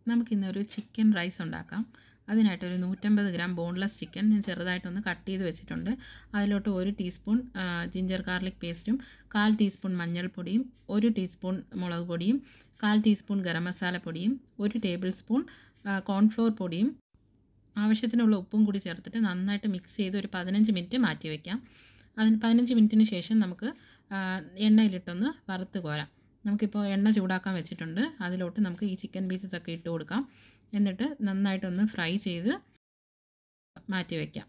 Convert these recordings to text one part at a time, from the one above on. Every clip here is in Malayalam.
നമുക്കിന്നൊരു ചിക്കൻ റൈസ് ഉണ്ടാക്കാം. അതിനായിട്ടൊരു 150 ഗ്രാം ബോൺലെസ് ചിക്കൻ ഞാൻ ചെറുതായിട്ടൊന്ന് കട്ട് ചെയ്ത് വെച്ചിട്ടുണ്ട്. അതിലോട്ട് 1 ടീസ്പൂൺ ജിഞ്ചർ ഗാർലിക് പേസ്റ്റും 1/4 ടീസ്പൂൺ മഞ്ഞൾപ്പൊടിയും 1 ടീസ്പൂൺ മുളക് പൊടിയും 1/4 ടീസ്പൂൺ ഗരം മസാല പൊടിയും 1 ടേബിൾ സ്പൂൺ കോൺഫ്ലോർ പൊടിയും ആവശ്യത്തിനുള്ള ഉപ്പും കൂടി ചേർത്തിട്ട് നന്നായിട്ട് മിക്സ് ചെയ്ത് ഒരു 15 മിനിറ്റ് മാറ്റി വയ്ക്കാം. അതിന് 15 മിനിറ്റിന് ശേഷം നമുക്ക് എണ്ണയിലിട്ടൊന്ന് വറുത്ത് കോരാം. നമുക്കിപ്പോൾ എണ്ണ ചൂടാക്കാൻ വെച്ചിട്ടുണ്ട്. അതിലോട്ട് നമുക്ക് ഈ ചിക്കൻ പീസസ് ഒക്കെ ഇട്ട് കൊടുക്കാം. എന്നിട്ട് നന്നായിട്ടൊന്ന് ഫ്രൈ ചെയ്ത് മാറ്റി വയ്ക്കാം.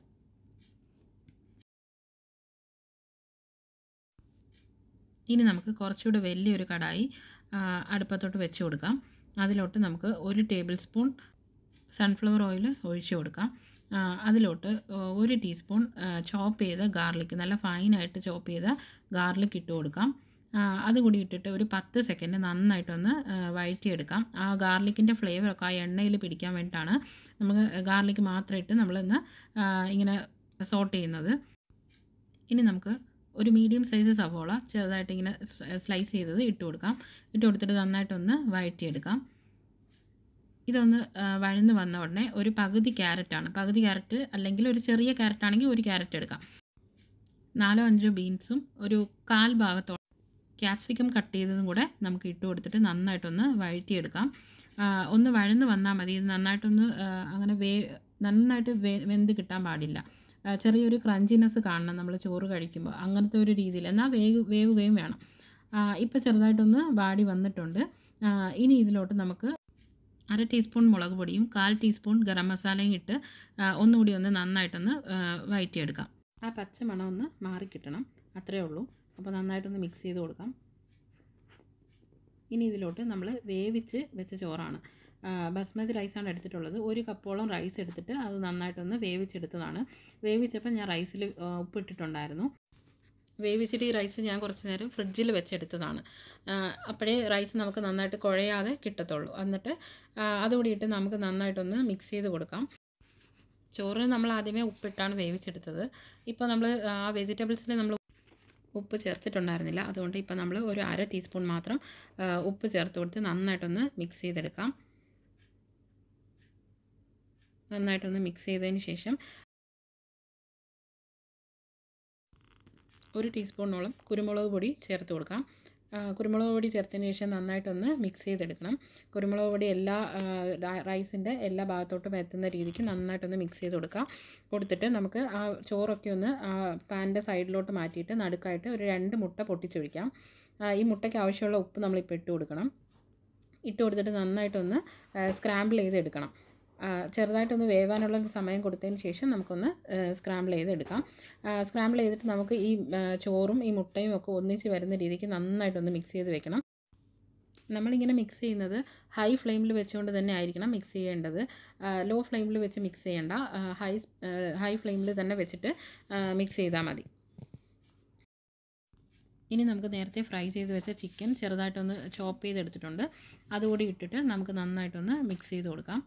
ഇനി നമുക്ക് കുറച്ചുകൂടെ വലിയൊരു കടായി അടുപ്പത്തോട്ട് വെച്ച് കൊടുക്കാം. അതിലോട്ട് നമുക്ക് 1 ടേബിൾ സ്പൂൺ സൺഫ്ലവർ ഓയിൽ ഒഴിച്ച് കൊടുക്കാം. അതിലോട്ട് 1 ടീസ്പൂൺ ചോപ്പ് ചെയ്ത ഗാർലിക്, നല്ല ഫൈനായിട്ട് ചോപ്പ് ചെയ്ത ഗാർലിക് ഇട്ട് കൊടുക്കാം. അതുകൂടി ഇട്ടിട്ട് ഒരു 10 സെക്കൻഡ് നന്നായിട്ടൊന്ന് വഴറ്റിയെടുക്കാം. ആ ഗാർലിക്കിൻ്റെ ഫ്ലേവറൊക്കെ ആ എണ്ണയിൽ പിടിക്കാൻ വേണ്ടിയിട്ടാണ് നമുക്ക് ഗാർലിക് മാത്രം ഇട്ട് നമ്മളിന്ന് ഇങ്ങനെ സോട്ട് ചെയ്യുന്നത്. ഇനി നമുക്ക് ഒരു മീഡിയം സൈസ് സവോള ചെറുതായിട്ട് ഇങ്ങനെ സ്ലൈസ് ചെയ്തത് ഇട്ട് കൊടുക്കാം. ഇട്ട് കൊടുത്തിട്ട് നന്നായിട്ടൊന്ന് വഴറ്റിയെടുക്കാം. ഇതൊന്ന് വഴന്ന് വന്ന ഉടനെ ഒരു പകുതി ക്യാരറ്റാണ്, പകുതി ക്യാരറ്റ് അല്ലെങ്കിൽ ഒരു ചെറിയ ക്യാരറ്റ് ആണെങ്കിൽ 1 ക്യാരറ്റ് എടുക്കാം. 4-5 ബീൻസും ഒരു 1/4 ഭാഗത്തോളം ക്യാപ്സിക്കം കട്ട് ചെയ്തതും കൂടെ നമുക്ക് ഇട്ട് കൊടുത്തിട്ട് നന്നായിട്ടൊന്ന് വഴറ്റിയെടുക്കാം. ഒന്ന് വഴന്ന് വന്നാൽ മതി. ഇത് നന്നായിട്ടൊന്ന് അങ്ങനെ നന്നായിട്ട് വെന്ത് കിട്ടാൻ പാടില്ല. ചെറിയൊരു ക്രഞ്ചിനെസ് കാണണം നമ്മൾ ചോറ് കഴിക്കുമ്പോൾ, അങ്ങനത്തെ ഒരു രീതിയിൽ, എന്നാൽ വേവുകയും വേണം. ഇപ്പോൾ ചെറുതായിട്ടൊന്ന് വാടി വന്നിട്ടുണ്ട്. ഇനി ഇതിലോട്ട് നമുക്ക് 1/2 ടീസ്പൂൺ മുളക് പൊടിയും 1/4 ടീസ്പൂൺ ഗരം മസാലയും ഇട്ട് ഒന്നുകൂടി ഒന്ന് നന്നായിട്ടൊന്ന് വഴറ്റിയെടുക്കാം. ആ പച്ച മണം ഒന്ന് മാറിക്കിട്ടണം, അത്രയേ ഉള്ളൂ. അപ്പോൾ നന്നായിട്ടൊന്ന് മിക്സ് ചെയ്ത് കൊടുക്കാം. ഇനി ഇതിലോട്ട് നമ്മൾ വേവിച്ച് വെച്ച ചോറാണ്, ബസ്മതി റൈസാണ് എടുത്തിട്ടുള്ളത്. 1 കപ്പോളം റൈസ് എടുത്തിട്ട് അത് നന്നായിട്ടൊന്ന് വേവിച്ചെടുത്തതാണ്. വേവിച്ചപ്പോൾ ഞാൻ റൈസിൽ ഉപ്പിട്ടിട്ടുണ്ടായിരുന്നു. വേവിച്ചിട്ട് ഈ റൈസ് ഞാൻ കുറച്ച് നേരം ഫ്രിഡ്ജിൽ വെച്ചെടുത്തതാണ്. അപ്പോഴേ റൈസ് നമുക്ക് നന്നായിട്ട് കുഴയാതെ കിട്ടത്തുള്ളൂ. എന്നിട്ട് അതുകൂടി ഇട്ട് നമുക്ക് നന്നായിട്ടൊന്ന് മിക്സ് ചെയ്ത് കൊടുക്കാം. ചോറ് നമ്മൾ ആദ്യമേ ഉപ്പിട്ടാണ് വേവിച്ചെടുത്തത്. ഇപ്പോൾ നമ്മൾ ആ വെജിറ്റബിൾസിൽ നമ്മൾ ഉപ്പ് ചേർത്തിട്ടുണ്ടായിരുന്നില്ല. അതുകൊണ്ട് ഇപ്പോൾ നമ്മൾ ഒരു 1/2 ടീസ്പൂൺ മാത്രം ഉപ്പ് ചേർത്ത് കൊടുത്ത് നന്നായിട്ടൊന്ന് മിക്സ് ചെയ്തെടുക്കാം. നന്നായിട്ടൊന്ന് മിക്സ് ചെയ്തതിന് ശേഷം 1 ടീസ്പൂണോളം കുരുമുളക് പൊടി ചേർത്ത് കൊടുക്കാം. കുരുമുളക് പൊടി ചേർത്തതിന് ശേഷം നന്നായിട്ടൊന്ന് മിക്സ് ചെയ്തെടുക്കണം. കുരുമുളക് പൊടി എല്ലാ റൈസിൻ്റെ എല്ലാ ഭാഗത്തോട്ടും എത്തുന്ന രീതിക്ക് നന്നായിട്ടൊന്ന് മിക്സ് ചെയ്ത് കൊടുത്തിട്ട് നമുക്ക് ആ ചോറൊക്കെ ഒന്ന് പാനിൻ്റെ സൈഡിലോട്ട് മാറ്റിയിട്ട് നടുക്കായിട്ട് ഒരു 2 മുട്ട പൊട്ടിച്ചൊഴിക്കാം. ഈ മുട്ടയ്ക്ക് ആവശ്യമുള്ള ഉപ്പ് നമ്മളിപ്പോൾ ഇട്ട് കൊടുക്കണം. ഇട്ട് കൊടുത്തിട്ട് നന്നായിട്ടൊന്ന് സ്ക്രാമ്പിൾ ചെയ്തെടുക്കണം. ചെറുതായിട്ടൊന്ന് വേവാനുള്ള സമയം കൊടുത്തതിന് ശേഷം നമുക്കൊന്ന് സ്ക്രാമ്പിൾ ചെയ്തെടുക്കാം. സ്ക്രാമ്പിൾ ചെയ്തിട്ട് നമുക്ക് ഈ ചോറും ഈ മുട്ടയും ഒക്കെ ഒന്നിച്ച് വരുന്ന രീതിക്ക് നന്നായിട്ടൊന്ന് മിക്സ് ചെയ്ത് വെക്കണം. നമ്മളിങ്ങനെ മിക്സ് ചെയ്യുന്നത് ഹൈ ഫ്ലെയിമിൽ വെച്ചുകൊണ്ട് തന്നെ ആയിരിക്കണം മിക്സ് ചെയ്യേണ്ടത്. ലോ ഫ്ലെയിമിൽ വെച്ച് മിക്സ് ചെയ്യേണ്ട, ഹൈ ഫ്ലെയിമിൽ തന്നെ വെച്ചിട്ട് മിക്സ് ചെയ്താൽ മതി. ഇനി നമുക്ക് നേരത്തെ ഫ്രൈ ചെയ്ത് വെച്ച ചിക്കൻ ചെറുതായിട്ടൊന്ന് ചോപ്പ് ചെയ്തെടുത്തിട്ടുണ്ട്. അതുകൂടി ഇട്ടിട്ട് നമുക്ക് നന്നായിട്ടൊന്ന് മിക്സ് ചെയ്ത് കൊടുക്കാം.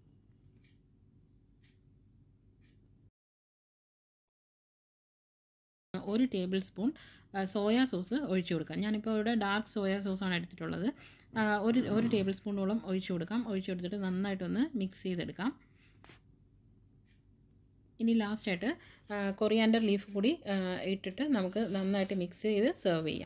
ഒരു ടേബിൾ സ്പൂൺ സോയാ സോസ് ഒഴിച്ചു കൊടുക്കാം. ഞാനിപ്പോൾ ഇവിടെ ഡാർക്ക് സോയാ സോസാണ് എടുത്തിട്ടുള്ളത്. ഒരു ടേബിൾ സ്പൂണോളം ഒഴിച്ചു കൊടുക്കാം. ഒഴിച്ചു കൊടുത്തിട്ട് നന്നായിട്ടൊന്ന് മിക്സ് ചെയ്തെടുക്കാം. ഇനി ലാസ്റ്റായിട്ട് കൊറിയാൻഡർ ലീഫ് കൂടി ഇട്ടിട്ട് നമുക്ക് നന്നായിട്ട് മിക്സ് ചെയ്ത് സെർവ് ചെയ്യാം.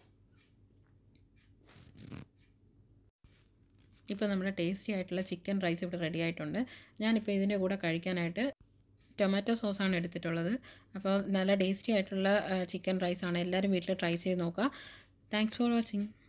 ഇപ്പോൾ നമ്മുടെ ടേസ്റ്റി ആയിട്ടുള്ള ചിക്കൻ റൈസ് ഇവിടെ റെഡി ആയിട്ടുണ്ട്. ഞാനിപ്പോൾ ഇതിൻ്റെ കൂടെ കഴിക്കാനായിട്ട് ടൊമാറ്റോ സോസാണ് എടുത്തിട്ടുള്ളത്. അപ്പോൾ നല്ല ടേസ്റ്റി ആയിട്ടുള്ള ചിക്കൻ റൈസാണ്. എല്ലാവരും വീട്ടിൽ ട്രൈ ചെയ്ത് നോക്കുക. Thanks for watching.